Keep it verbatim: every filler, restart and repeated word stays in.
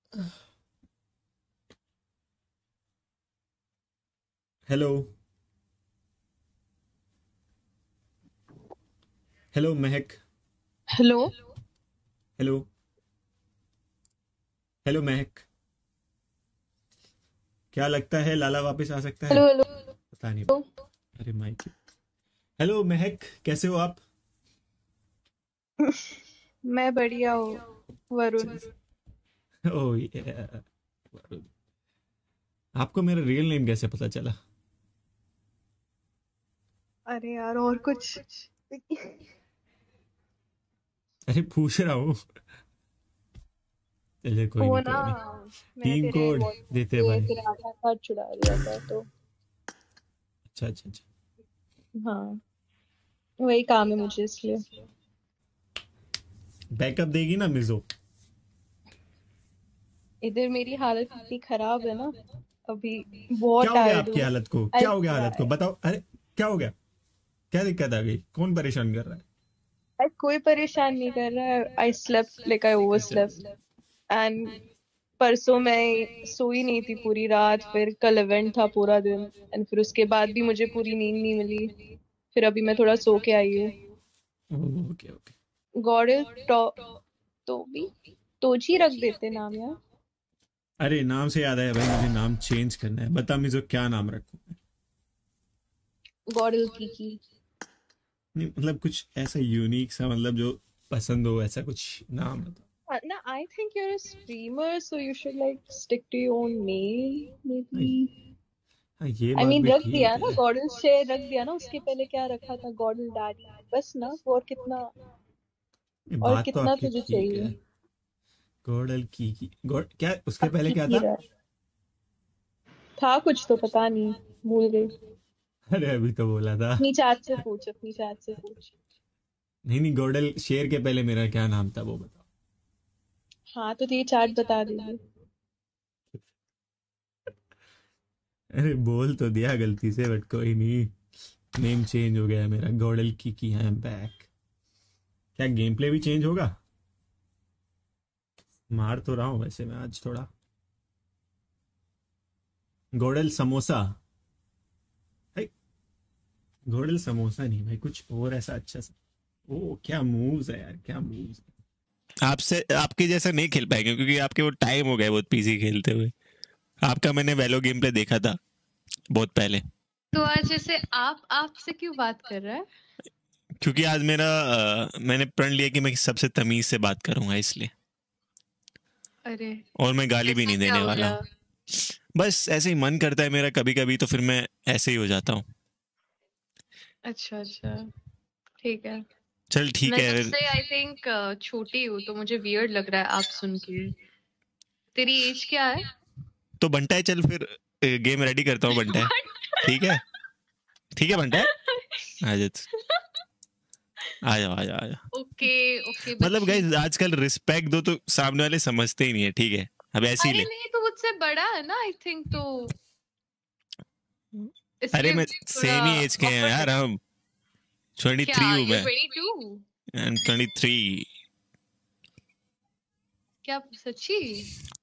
Hello. Hello Mehak. Hello. Hello. Hello Mehak. क्या लगता है लाला वापस आ सकता है? Hello hello. पता नहीं। अरे माइक। हेलो महक, कैसे हो आप? मैं बढ़िया हूँ वरुण। ओह ये, आपको मेरा रियल नेम कैसे पता चला? अरे यार और कुछ। अरे पूछ रहा हूँ। चलिए कोई वो नहीं, ना, कोई नहीं। मैं टीम तेरे कोड व्हाट्सएप देते पे भाई। तेरा आधार कार्ड चुरा लिया था तो। अच्छा अच्छा अच्छा। हाँ, वही काम है मुझे इसलिए। बैकअप देगी ना मिजो? इधर मेरी हालत इतनी खराब है ना, अभी क्या बहुत हो गया टायर्ड आपकी हूँ। हालत को? आई क्या हो गया हालत को? क्राई। बताओ। अरे क्या हो गया? क्या दिक्कत आ गई? कौन परेशान कर रहा है? कोई परेशान नहीं कर रहा है। I slept like I over अच्छा स्लेप्ट। एंड परसों मैं सोई नहीं थी पूरी रात, फिर कल इवेंट था पूरा दिन, एंड फिर उसके बाद भी मुझे पूरी नींद नहीं मिली। फिर अभी मैं थोड़ा सो के आई हूँ। Okay okay. गॉडेल टॉ तो भी तोजी रख देते नाम यार। अरे नाम से याद आया भाई, मुझे नाम चेंज करना है। बता मुझे क्या नाम रखूं मैं? गॉडेल की की। नहीं मतलब कुछ ऐसा यूनिक सा, मतलब जो पसंद हो, ऐसा कुछ नाम बता। ना, I think you are a streamer so you should like stick to your own name may हाँ, बी। हाँ, ये आई बात मीन भी रख दिया ठीक ना, है। गॉडेल शेर रख दिया ना, उसके पहले क्या रखा था? गॉडेल डैडी बस ना, और कितना? ये और बात तो कितना आपकी तुझे ठीक चाहिए? है। गॉडल की, की गॉड क्या उसके अब पहले की क्या की था? रहा है। था कुछ तो पता नहीं, भूल गई। अरे अभी तो बोला था। अपनी चैट से पूछ, अपनी चैट से पूछ। नहीं नहीं, गॉडल शेर के पहले मेरा क्या नाम था वो बताओ। हाँ तो ये चैट बता देगी। अरे बोल तो दिया गलती से, बट कोई नहीं। नेम चेंज हो गया है मेरा, गॉडल की की आई एम बैक। क्या गेम प्ले भी चेंज होगा? मार तो रहा हूँ वैसे मैं आज थोड़ा। गॉडल समोसा। भाई गॉडल समोसा नहीं भाई, कुछ और ऐसा अच्छा सा। ओ क्या मूव्स है यार, क्या मूव्स है। आपसे आपके जैसा नहीं खेल पाएंगे क्योंकि आपके वो टाइम हो गया बहुत पीसी खेलते हुए। आपका मैंने वैलो गेम प्ले देखा था बहुत पहले। तो आज जैसे आप आपसे क्यों बात कर रहा है? क्योंकि आज मेरा अ, मैंने प्रण लिया कि मैं सबसे तमीज से बात करूंगा इसलिए। अरे, और मैं गाली भी ऐसा नहीं क्या देने हो वाला गया? हूँ। बस ऐसे ही मन करता है मेरा कभी कभी, तो फिर मैं ऐसे ही हो जाता हूँ। अच्छा अच्छा, ठीक है। चल ठीक मैं है फिर। तुझसे आई थिंक छोटी हूँ तो मुझे वियर्ड लग रहा है आप सुन के। तेरी एज क्या है? तो बंटा है, चल फिर गेम रेडी करता हूँ बंटा है। ठीक है। ठीक है बंटा है। आ जा तू। आ जाओ आ जाओ आ जाओ। ओके ओके मतलब बच्ची। गाइस आजकल रिस्पेक्ट दो तो सामने वाले समझते ही नहीं है, ठीक है। अब ऐसे ही अरे ले। नहीं, तो मुझसे बड़ा है ना आई थिंक, तो अरे इसलिए मैं थोड़ा सेम ही एज के हैं ऑकवर्ड यार लग रहा है। हम। ट्वेंटी क्या, थ्री हूँ यू मैं। Twenty two? Twenty three. क्या सच्ची?